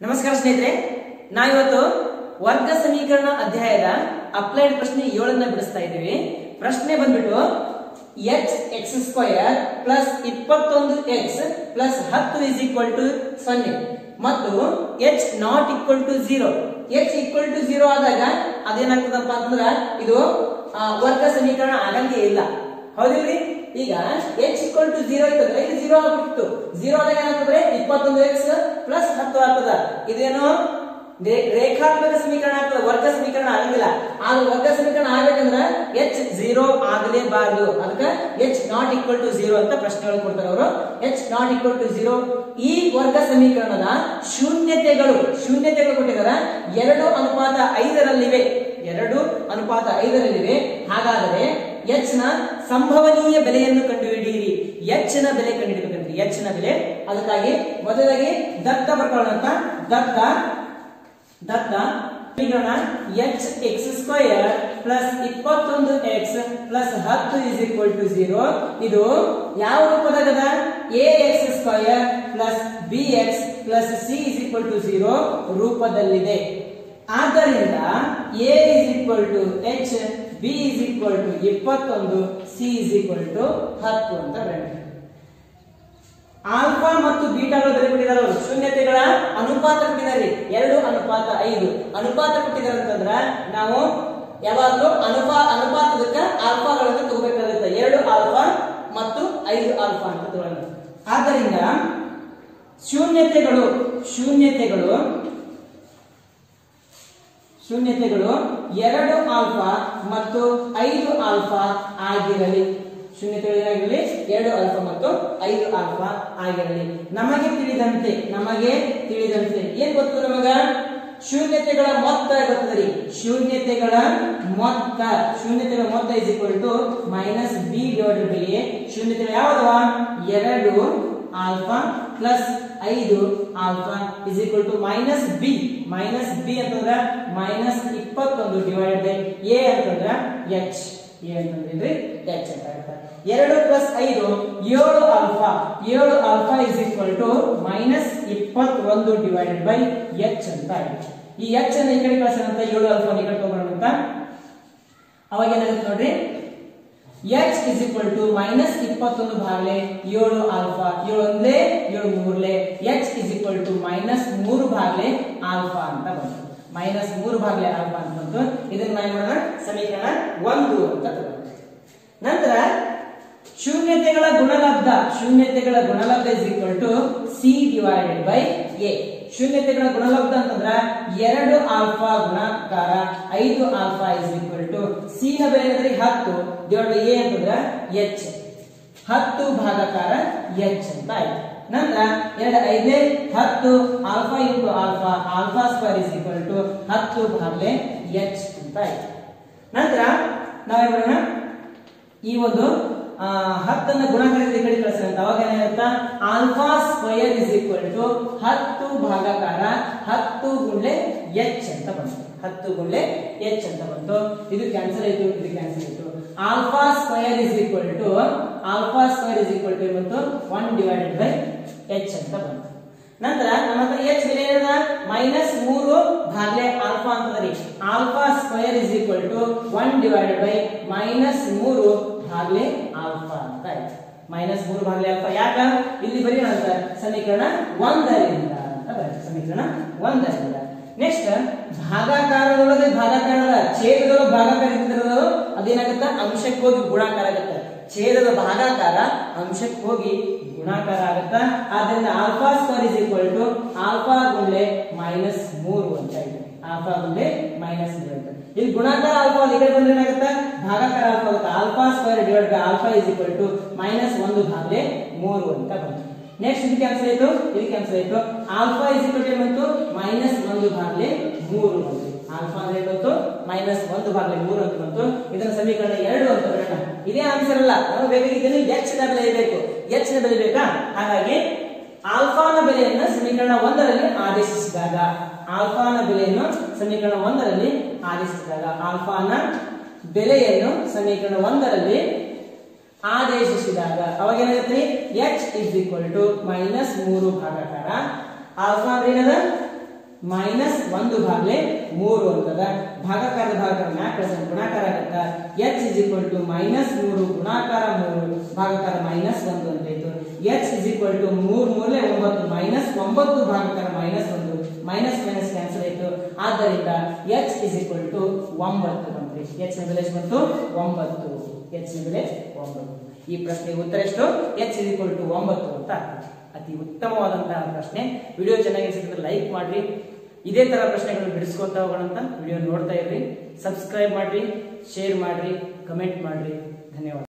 ನಮಸ್ಕಾರ ಸ್ನೇಹಿತರೆ, ನಾವಿವತ್ತು ವರ್ಗ ಸಮೀಕರಣ ಅಧ್ಯಾಯದ ಅಪ್ಲೈಡ್ ಪ್ರಶ್ನೆ 7 ಬಿಡಿಸ್ತಾ ಇದ್ದೀವಿ. ಪ್ರಶ್ನೆ ಬಂದ್ಬಿಟ್ಟು x² plus 21x plus 10 is equal to 0 ಮತ್ತು h not equal to 0. h equal to 0 ಆದಾಗ ಅದೇನಾಗ್ತದಪ್ಪ ಅಂತಂದ್ರ ಇದು ವರ್ಗ ಸಮೀಕರಣ ಆಗಂಗೆ ಇಲ್ಲ, ಹೌದಿಲ್ರಿ? ಈಗ h ಈಕ್ವಲ್ ಟು 0 ಇತ್ತಂದ್ರೆ ಇದು 0 ಆಗ್ಬಿಟ್ಟು 0 ಆದಾಗ ಏನಾಗ್ತದ್ರೆ 21x ಪ್ಲಸ್ 10 ಆಗ್ತದ. ಇದೇನು ರೇಖಾತ್ಮಕ ಸಮೀಕರಣ ಆಗ್ತದೆ, ವರ್ಗ ಸಮೀಕರಣ ಆಗಂಗಿಲ್ಲ. ಆದ್ರೆ ವರ್ಗ ಸಮೀಕರಣ ಆಗ್ಬೇಕಂದ್ರ h 0 ಆಗಲೇಬಾರದು. ಅದಕ್ಕೆ h ನಾಟ್ ಈಕ್ವಲ್ ಟು 0 ಅಂತ ಪ್ರಶ್ನೆಗಳು ಕೊಡ್ತಾರೆ ಅವರು. h ನಾಟ್ ಈಕ್ವಲ್ ಟು 0 ಈ ವರ್ಗ ಸಮೀಕರಣದ ಶೂನ್ಯತೆಗಳು ಕೊಟ್ಟಿದ್ದಾರೆ 2:5ರಲ್ಲಿವೆ. 2:5ರಲ್ಲಿವೆ. ಹಾಗಾದರೆ h ನ ಸಂಭವನೀಯ ಬೆಲೆಯನ್ನು ಕಂಡುಹಿಡಿಯಿರಿ. h ನ ಬೆಲೆ ಕಂಡುಹಿಡಿಯಬೇಕಂದ್ರೆ h ನ ಬೆಲೆ, ಅದಕ್ಕಾಗಿ ಮೊದಲಾಗಿ ದತ್ತ ಬರ್ಕೊಳ್ಳೋಣ ಅಂತ. ದತ್ತ ಸಮೀಕರಣ hx² plus 21x plus 10 is equal to 0. ಇದು ಯಾವ ರೂಪದಾಗದ? ax² plus bx plus c is equal to 0 ರೂಪದಲ್ಲಿದೆ. ಆದ್ದರಿಂದ a is equal to h, b is equal to 21, c is equal to 10 ಅಂತ ಬರೆಯೋಣ. ಆಲ್ಫಾ ಮತ್ತು ಬೀಟಾಗಳು ಬೆಲೆ ಕೊಟ್ಟಿದ್ದಾರೆ ಅವರು. ಶೂನ್ಯತೆಗಳ ಅನುಪಾತ ಕೊಟ್ಟಿದ್ದಾರೆ 2:5 ಅನುಪಾತ ಕೊಟ್ಟಿದ್ದಾರೆ ಅಂತಂದ್ರ ನಾವು ಯಾವಾಗಲೂ ಅನುಪಾತದಕ್ಕ ಆಲ್ಫಾಗಳನ್ನು ತಗೋಬೇಕಾಗುತ್ತೆ. 2 ಆಲ್ಫಾ ಮತ್ತು 5 ಆಲ್ಫಾ ಅಂತ ತಗೊಳ್ಳೋಣ. ಆದ್ದರಿಂದ ಶೂನ್ಯತೆಗಳು 2 ಆಲ್ಫಾ ಮತ್ತು 5 ಆಲ್ಫಾ ಆಗಿರಲಿ. ಶೂನ್ಯತೆಗಳಾಗಿರಲಿ 2 ಆಲ್ಫಾ ಮತ್ತು 5 ಆಲ್ಫಾ ಆಗಿರಲಿ. ನಮಗೆ ತಿಳಿದಂತೆ ಏನ್ ಗೊತ್ತು? ನಮಗ ಶೂನ್ಯತೆಗಳ ಮೊತ್ತ ಗೊತ್ತದ್ರಿ. ಶೂನ್ಯತೆಗಳ ಮೊತ್ತ is equal to minus B divided by A. ಶೂನ್ಯತೆಗಳು ಯಾವದವ? 2 alpha plus 5 alpha is equal to minus B ಅಂತಂದ್ರ ಮೈನಸ್ 21 ಡಿವೈಡೆಡ್ ಬೈ ಎ ಅಂತಂದ್ರ ಎಚ್. ಅಂತಂದ್ರೆ h ಅಂತ ಆಗುತ್ತೆ. 2 plus 5 7 alpha is equal to minus 21 divided by h ಅಂತ ಆಗುತ್ತೆ. ಈ h ಅನ್ನು ಈ ಕಡೆ ಕಳಿಸೋಣ ಅಂತ, 7 ಆಲ್ಫಾ ಈ ಕಡೆ ತಗೋಣ ಅಂತ. ಅವಾಗ ಏನಾಗುತ್ತೆ ನೋಡ್ರಿ, h is equal to minus 21 ಭಾಗಲೆ 7 ಆಲ್ಫಾ, 7 ಒಂದ್ಲೆ 7 ಮೂರ್ಲೆ, h is equal to minus 3 ಭಾಗಲೆ ಆಲ್ಫಾ ಅಂತ ಬಂತು. ಮೈನಸ್ 3 ಭಾಗಲೆ ಆಲ್ಫಾ ಅಂತ ಬಂತು. ಇದನ್ನ ನಾವು ಮಾಡೋಣ ಸಮೀಕರಣ 1 ಅಂತ ತಗೋಣ. ನಂತರ ಶೂನ್ಯತೆಗಳ ಗುಣಲಬ್ಧ is equal to C divided by A. ಶೂನ್ಯತೆಗಳ ಗುಣಲಬ್ಧ ಅಂತಂದ್ರ 2 ಆಲ್ಫಾ ಗುಣಾಕಾರ 5 alpha is equal to C ನ ಬೆಲೆ ಅಂದ್ರೆ 10 ಡಿವೈಡ್ ಬೈ ಎ ಅಂತಂದ್ರ h. 10 ಭಾಗಾಕಾರ h ಅಂತ ಆಯ್ತು. ನಂತರ 2 5 10 alpha into alpha square is equal to 10 ಭಾಗಲೆ h ಅಂತ ಆಯ್ತು. ನಂತರ ನಾವೇನ್ ಮಾಡೋಣ, ಈ ಒಂದು 10 ಅನ್ನ ಗುಣಾಕಾರದ ಈ ಕಡೆ ಕಳಿಸೋಣ ಅಂತ. ಅವಾಗ ಏನಾಗುತ್ತೆ, alpha square is equal to 10 ಭಾಗಾಕಾರ 10 ಗುಂಡ್ಲೆ h ಅಂತ ಬಂತು. 10 ಗುಂಡ್ಲೆ h ಅಂತ ಬಂತು. ಇದು ಕ್ಯಾನ್ಸಲ್ ಆಯ್ತು, ಇದು ಕ್ಯಾನ್ಸಲ್ ಆಯ್ತು. Alpha square is equal to ಬಂತು 1 ಡಿವೈಡೆಡ್ ಬೈ h ಅಂತ ಬಂತು. ನಂತರ ನಮ್ಮ ಹತ್ರ h ಬೆಲೆ ಏನದ? ಮೈನಸ್ 3 ಭಾಗಲೆ ಆಲ್ಫಾ ಅಂತದ್ರಿ. Alpha square is equal to 1 divided by minus 3 ಭಾಗಲೆ ಆಲ್ಫಾ ಅಂತ ಆಯ್ತು. ಮೈನಸ್ 3 ಭಾಗಲೆ ಆಲ್ಫಾ. ಯಾಕ ಇಲ್ಲಿ ಬರೀ ಅಂತ ಸಮೀಕರಣ 1ರಿಂದ ಅಂತ ಬರುತ್ತೆ. ಸಮೀಕರಣ 1ರಿಂದ. ನೆಕ್ಸ್ಟ್ ಭಾಗಾಕಾರದ ಛೇದದೊಳಗೆ ಭಾಗಾಕಾರ ಇದ್ದಿರೋದು ಅದೇನಾಗುತ್ತೆ, ಅಂಶಕ್ಕೆ ಹೋಗಿ ಗುಣಾಕಾರ ಆಗುತ್ತೆ. ಛೇದದ ಭಾಗಾಕಾರ ಅಂಶಕ್ಕೆ ಹೋಗಿ ಗುಣಾಕಾರ ಆಗುತ್ತ. ಆದ್ದರಿಂದ alpha square is equal to alpha ಗುಂಡ್ಲೆ ಮೈನಸ್ 3 ಅಂತ ಇದೆ. ಆಲ್ಫಾ ಗುಂಡ್ಲೆ ಮೈನಸ್ 3 ಅಂತ. ಇಲ್ಲಿ ಗುಣಾಕಾರ ಆಲ್ಫಾ ಈ ಕಡೆ ಬಂದ್ರೆ ಏನಾಗುತ್ತೆ, ಭಾಗಾಕಾರ ಆಲ್ಫಾ ಆಗುತ್ತೆ. Alpha square divide by alpha is equal to minus 1 ಭಾಗಲೆ 3 ಅಂತ ಬಂತು. ನೆಕ್ಸ್ಟ್ ಇದು ಕ್ಯಾನ್ಸಲ್ ಆಯ್ತು, ಇದು ಕ್ಯಾನ್ಸಲ್ ಆಯ್ತು. ಆಲ್ಫಾ ಇಸ್ ಈಕ್ವಲ್ ಟು ಬಂತು ಮೈನಸ್ 1 ಭಾಗಲೆ 3 ಬಂತು. ಆಲ್ಫಾ ಅಂದ್ರೆ ಬಂತು ಮೈನಸ್ 1 ಭಾಗಲೆ 3 ಅಂತ ಬಂತು. ಇದನ್ನ ಸಮೀಕರಣ 2 ಅಂತ ಬರೋಣ. ಇದೇ ಆನ್ಸರ್ ಅಲ್ಲ, ನಾವು ಬೇಕಾಗಿದ್ದೇನೆ h ನ ಬೆಲೆ ಬೇಕು. h ನ ಬೆಲೆ ಬೇಕಾ? ಹಾಗಾಗಿ ಆಲ್ಫಾನ ಬೆಲೆಯನ್ನು ಸಮೀಕರಣ 1ರಲ್ಲಿ ಆದೇಶಿಸಿದಾಗ, ಆಲ್ಫಾನ ಬೆಲೆಯನ್ನು ಸಮೀಕರಣ 1ರಲ್ಲಿ ಆದೇಶಿಸಿದಾಗ ಅವಾಗ ಏನಾಗುತ್ತೆ, h is equal to minus 3 ಭಾಗಾಕಾರ ಆಲ್ಫಾ ಅಂದ್ರೆ ಏನದ -1 ಭಾಗಲೆ 3 ಅಂತದ ಭಾಗಾಕಾರದ ಭಾಗಕಾರ ಮ್ಯಾಕ್ ಪ್ರೆಸೆಂಟ್ ಗುಣಾಕಾರ ಆಗತ್ತ h -3 ಗುಣಾಕಾರ 3 ಭಾಗಾಕಾರ -1 ಅಂತ ಆಯ್ತು h 3 ಮೂಲೆ 9 -9 ಭಾಗಾಕಾರ -1 ಮೈನಸ್ ಕ್ಯಾನ್ಸಲ್ ಆಯ್ತು ಆದ್ದರಿಂದ h 9 ಬಂತ್ರಿ h ನ ಬೆಲೆ ಎಷ್ಟು ಬಂತು 9 h ನ ಬೆಲೆ 9 ಈ ಪ್ರಶ್ನೆಗೆ ಉತ್ತರ ಎಷ್ಟು h 9 ಅಂತ ಅತಿ ಉತ್ತಮವಾದಂತಹ ಪ್ರಶ್ನೆ ವಿಡಿಯೋ ಚೆನ್ನಾಗಿ ಅನಿಸಿದ್ರೆ ಲೈಕ್ ಮಾಡ್ರಿ ಇದೇ ತರ ಪ್ರಶ್ನೆಗಳನ್ನು ಬಿಡಿಸ್ಕೊಂತ ಹೋಗೋಣ ವಿಡಿಯೋ ನೋಡ್ತಾ ಇರ್ರಿ ಸಬ್ಸ್ಕ್ರೈಬ್ ಮಾಡ್ರಿ ಶೇರ್ ಮಾಡ್ರಿ ಕಮೆಂಟ್ ಮಾಡ್ರಿ ಧನ್ಯವಾದ